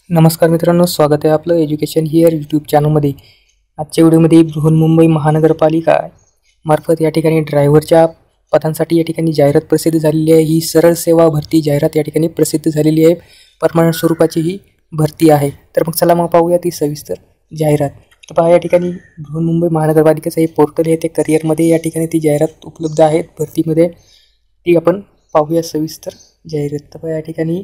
नमस्कार मित्रांनो, स्वागत आहे आपलं एज्युकेशन हिअर यूट्यूब चॅनलमध्ये। आजच्या व्हिडिओमध्ये बृहन्मुंबई महानगरपालिका मार्फत या ठिकाणी ड्रायव्हरच्या पदांसाठी या ठिकाणी जाहिरात प्रसिद्ध झालेली आहे। ही सरळ सेवा भरती जाहिरात या ठिकाणी प्रसिद्ध झालेली आहे। परमनंट स्वरूपाची ही भरती आहे। तर मग चला मग पाहूया ती सविस्तर जाहिरात। तर पहा, या ठिकाणी बृहन्मुंबई महानगरपालिकेचं हे पोर्टल आहे, ते करिअरमध्ये या ठिकाणी ती जाहिरात उपलब्ध आहे भरतीमध्ये। ती आपण पाहूया सविस्तर जाहिरात। तर पहा, या ठिकाणी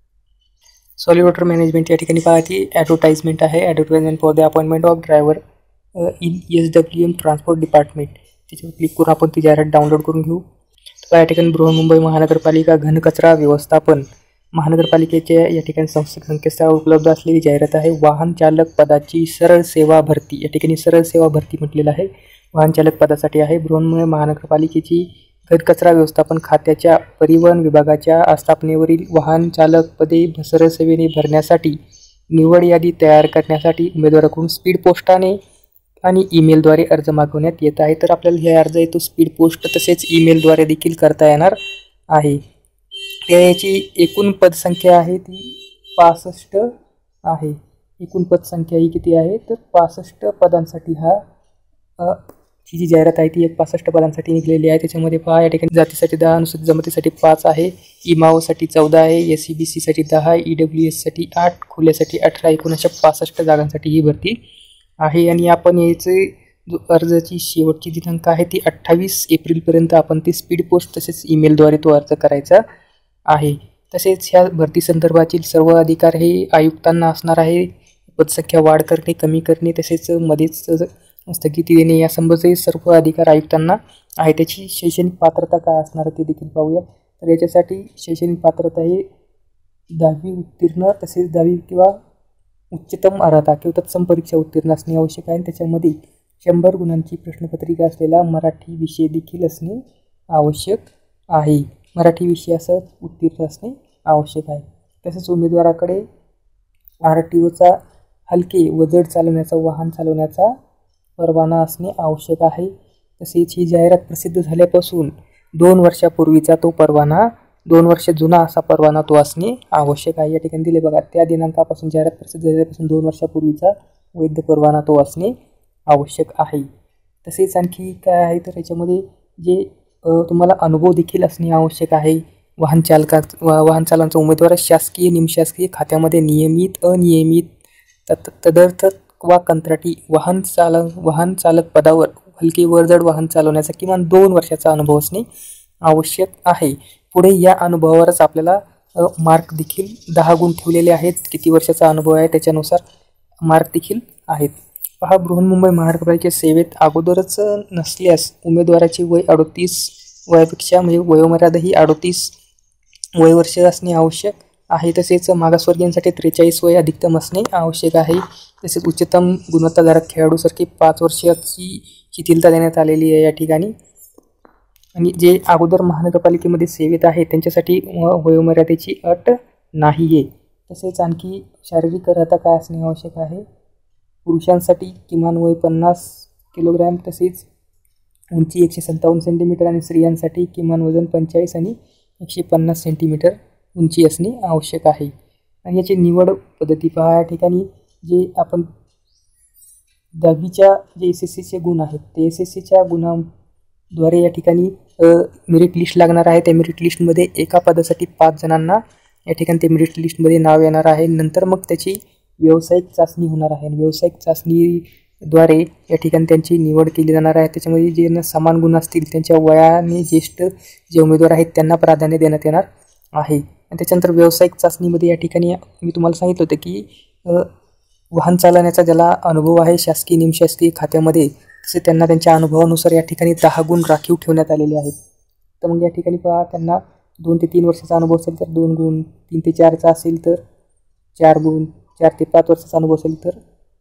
सॉलिड वॉटर मॅनेजमेंट या ठिकाणी पहा ती ॲडव्हर्टाइजमेंट आहे। Advertisement for the appointment of driver in SWM transport department. त्याच्यावर क्लिक करून आपण ती जाहिरात डाउनलोड करून घेऊ। तर या ठिकाणी बृहन्मुंबई महानगरपालिका घनकचरा व्यवस्थापन महानगरपालिकेच्या या ठिकाणी संकेतस्थळावर उपलब्ध असलेली जाहिरात आहे। वाहन चालक पदाची सरळ सेवा भरती, या ठिकाणी सरळ सेवा भरती म्हटलेलं आहे, वाहन चालक पदासाठी आहे। बृहन्मुंबई महानगरपालिकेची घनकचरा व्यवस्थापन खात्याच्या परिवहन विभागाच्या आस्थापनेवरील वाहन चालक पदे सरळ सेवेने भरण्यासाठी निवड यादी तयार करण्यासाठी उमेदवाराकडून स्पीड पोस्टाने आणि ईमेलद्वारे अर्ज मागवण्यात येत आहे। तर आपल्याला हे अर्ज आहे तो स्पीड पोस्ट तसेच ईमेलद्वारे देखील करता येणार आहे। त्याची एकूण पदसंख्या आहे ती 65 आहे। एकूण पदसंख्या ही किती आहे तर 65 पदांसाठी ही जी जाहिरात आहे ती 65 पदांसाठी निघलेली आहे। त्याच्यामध्ये पहा, या ठिकाणी जातीसाठी 10, अनुसूचित जमातीसाठी 5 आहे, इमावसाठी 14 आहे, SCBC साठी 10, EWS साठी 8, खुल्यासाठी 18, एकूण अशा 65 जागांसाठी ही भरती आहे। आणि आपण याचे जो अर्जाची शेवटची दिनांक आहे ती 28 एप्रिलपर्यंत आपण ती स्पीड पोस्ट तसेच ईमेलद्वारे तो अर्ज करायचा आहे। तसेच ह्या भरती संदर्भातील सर्व अधिकार हे आयुक्तांना असणार आहे। पदसंख्या वाढ करणे, कमी करणे तसेच मध्येच स्थगिती देणे यासंबंधी सर्व अधिकार आयुक्तांना आहे। त्याची शैक्षणिक पात्रता काय असणार ते देखील पाहूया। तर याच्यासाठी शैक्षणिक पात्रता ही 10वी उत्तीर्ण तसेच 10वी किंवा उच्चतम अर्हता किंवा तत्सम परीक्षा उत्तीर्ण असणे आवश्यक आहे। त्याच्यामध्ये 100 गुणांची प्रश्नपत्रिका असलेला मराठी विषय देखील असणे आवश्यक आहे। मराठी विषयासह उत्तीर्ण असणे आवश्यक आहे। तसेच उमेदवाराकडे RTOचा हलके व जड चालवण्याचा वाहन चालवण्याचा परवाना असणे आवश्यक आहे। तसेच ही जाहिरात प्रसिद्ध झाल्यापासून 2 वर्षापूर्वीचा तो परवाना, 2 वर्ष जुना असा परवाना तो असणे आवश्यक आहे। या ठिकाणी दिले बघा, त्या दिनांकापासून जाहिरात प्रसिद्ध झाल्यापासून 2 वर्षापूर्वीचा वैध परवाना तो असणे आवश्यक आहे। तसेच आणखी काय आहे तर याच्यामध्ये जे तुम्हाला अनुभव देखील असणे आवश्यक आहे। वाहन चालकांचा उमेदवार शासकीय निमशासकीय खात्यामध्ये नियमित अनियमित तदर्थ वा कंत्राटी वाहन चालक पदावर हलके व जड वाहन चालवण्याचा किमान 2 वर्षाचा अनुभव असणे आवश्यक आहे। पुढे या अनुभवावरच आपल्याला मार्क देखील 10 गुण ठेवलेले आहेत। किती वर्षाचा अनुभव आहे त्याच्यानुसार मार्क देखील आहेत। पहा, बृहन्मुंबई महानगरपालिकेच्या सेवेत अगोदरच नसल्यास उमेदवाराची वय 38 वयापेक्षा म्हणजे वयोमर्यादा ही 38 वयवर्ष असणे आवश्यक आहे। तसेच मागासवर्गीयांसाठी 43 वय अधिकतम असणे आवश्यक आहे। तसेच उच्चतम गुणवत्ताधारक खेळाडूसारखी 5 वर्षाची शिथिलता देण्यात आलेली आहे या ठिकाणी। आणि जे अगोदर महानगरपालिकेमध्ये सेवेत आहे त्यांच्यासाठी वयोमर्यादेची अट नाही आहे। तसेच आणखी शारीरिक अर्हता काय असणे आवश्यक आहे। पुरुषांसाठी किमान वय 50 किलोग्रॅम तसेच उंची 157 सेंटीमीटर आणि स्त्रियांसाठी किमान वजन 45 आणि 150 सेंटीमीटर उंची असणे आवश्यक आहे। आणि याची निवड पद्धती पहा, या ठिकाणी जे आपण 10वीच्या जे SSCचे गुण आहेत ते SSCच्या गुणांद्वारे या ठिकाणी मेरिट लिस्ट लागणार आहे। त्या मेरिट लिस्टमध्ये एका पदासाठी 5 जणांना या ठिकाणी ते मेरिट लिस्टमध्ये नाव येणार आहे। नंतर मग त्याची व्यावसायिक चाचणी होणार आहे। व्यावसायिक चाचणीद्वारे या ठिकाणी त्यांची निवड केली जाणार आहे। त्याच्यामध्ये जे समान गुण असतील त्यांच्या वयाने ज्येष्ठ जे उमेदवार आहेत त्यांना प्राधान्य देण्यात येणार आहे। आणि त्याच्यानंतर व्यावसायिक चाचणीमध्ये या ठिकाणी मी तुम्हाला सांगितलं होतं की वाहन चालवण्याचा ज्याला अनुभव आहे शासकीय निमशासकीय खात्यामध्ये तसे त्यांना त्यांच्या अनुभवानुसार या ठिकाणी 10 गुण राखीव ठेवण्यात आलेले आहेत। तर मग या ठिकाणी पहा, त्यांना 2 ते 3 वर्षाचा अनुभव असेल तर 2 गुण, 3 ते 4चा असेल तर 4 गुण, 4 ते 5 वर्षाचा अनुभव असेल तर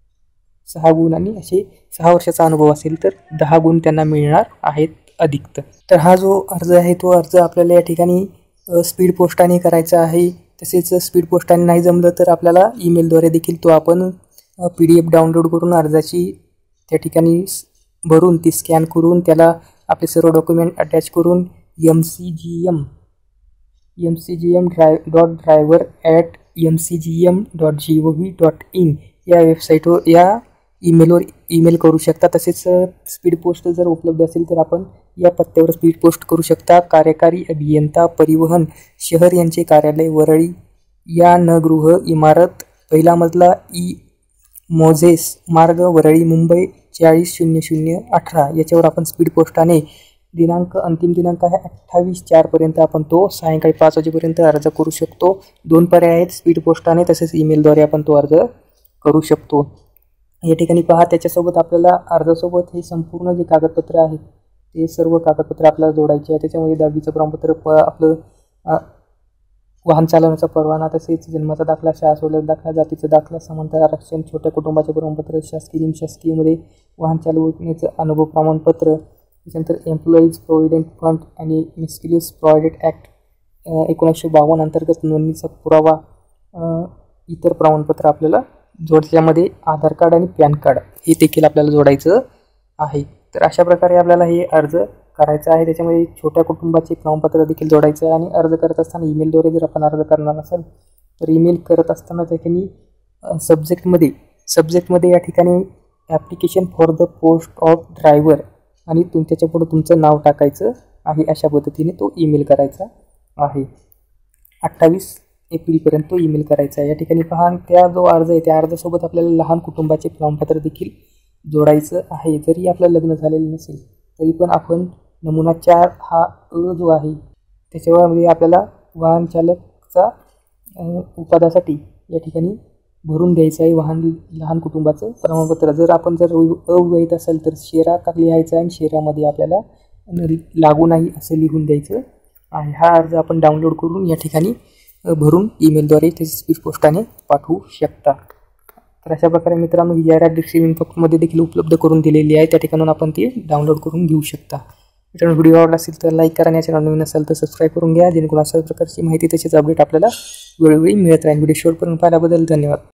6 गुण आणि असे 6 वर्षाचा अनुभव असेल तर 10 गुण त्यांना मिळणार आहेत अधिकतर। तर हा जो अर्ज आहे तो अर्ज आपल्याला या ठिकाणी स्पीड पोस्टाने करायचा आहे। तसेच स्पीड पोस्टाने नाही जमलं तर आपल्याला ईमेलद्वारे देखील तो आपण PDF डाउनलोड करून अर्जाची त्या ठिकाणी भरून ती स्कॅन करून त्याला आपले सर्व डॉक्युमेंट अटॅच करून mcgm.driver@ mcgm.gov.in या वेबसाईटवर या ईमेलवर ईमेल करू शकता. तसेच स्पीड पोस्ट जर उपलब्ध असेल तर आपण या पत्त्यावर स्पीड पोस्ट करू शकता. कार्यकारी अभियंता परिवहन शहर यांचे कार्यालय वरळी या नगृह इमारत पहिला मजला ई मोझेस मार्ग वरळी मुंबई 400018 याच्यावर आपण स्पीड पोस्टाने अंतिम दिनांक आहे 28/4 आपण तो सायंकाळी 5 वाजेपर्यंत अर्ज करू शकतो. 2 पर्याय आहेत, स्पीड पोस्टाने तसेच ईमेलद्वारे आपण तो अर्ज करू शकतो. या ठिकाणी पहा, त्याच्यासोबत आपल्याला अर्जासोबत हे संपूर्ण जे कागदपत्र आहेत ते सर्व कागदपत्र आपल्याला जोडायचे आहे. त्याच्यामध्ये 10वीचं प्रमाणपत्र, आपलं वाहन चालवण्याचा परवाना, तसेच जन्माचा दाखला, शाळा सोडल्याचा दाखला, जातीचा दाखला, समांतर आरक्षण, छोट्या कुटुंबाचे प्रमाणपत्र, शासकीय निमशासकीयमध्ये वाहन चालवण्याचं अनुभव प्रमाणपत्र, त्याच्यानंतर एम्प्लॉईज प्रोव्हिडंट फंड आणि मिस्किलियस प्रॉव्हिडंट ॲक्ट 1952 अंतर्गत नोंदणीचा पुरावा, इतर प्रमाणपत्र आपल्याला जोडच्यामध्ये आधार कार्ड आणि पॅन कार्ड हे देखील आपल्याला जोडायचं आहे. तर अशा प्रकारे आपल्याला हे अर्ज करायचा आहे. त्याच्यामध्ये छोट्या कुटुंबाचे प्रमाणपत्र देखील जोडायचं आहे. आणि अर्ज करत असताना ईमेलद्वारे जर आपण अर्ज करणार असेल तर ईमेल करत असताना त्याठिकाणी सब्जेक्टमध्ये या ठिकाणी application for the post of driver आणि त्याच्यापुढे तुमचं नाव टाकायचं आहे. अशा पद्धतीने तो ईमेल करायचा आहे. 28 एप्रिलपर्यंत तो ईमेल करायचा आहे. या ठिकाणी पहा, त्या जो अर्ज आहे त्या अर्जासोबत आपल्याला लहान कुटुंबाचे प्रमाणपत्र देखील जोडायचं आहे. जरी आपलं लग्न झालेलं नसेल तरी पण आपण नमुना 4 हा जो आहे त्याच्यामध्ये आपल्याला वाहन चालकचा पदासाठी या ठिकाणी भरून द्यायचं आहे लहान कुटुंबाचं प्रमाणपत्र. जर अविवाहित असेल तर शेरा लिहायचा आहे आणि शेरामध्ये आपल्याला लागू नाही असं लिहून द्यायचं आहे. हा अर्ज आपण डाउनलोड करून या ठिकाणी भरून ईमेलद्वारे ते स्पीड पोस्टाने पाठवू शकता. तर अशा प्रकारे मित्रांनो ही जाहिरात डिस्क्रिप्शन बॉक्समध्ये देखील उपलब्ध करून दिलेली आहे. त्या ठिकाणून आपण ती डाउनलोड करून घेऊ शकता. मित्रांनो व्हिडिओ आवडला असेल तर लाईक करा आणि या चॅनल नवीन असेल तर सबस्क्राईब करून घ्या, जेणेकरून अशा प्रकारची माहिती तसेच अपडेट आपल्याला वेळोवेळी मिळत राहील. व्हिडिओ शेवटपर्यंत पाहिल्याबद्दल धन्यवाद.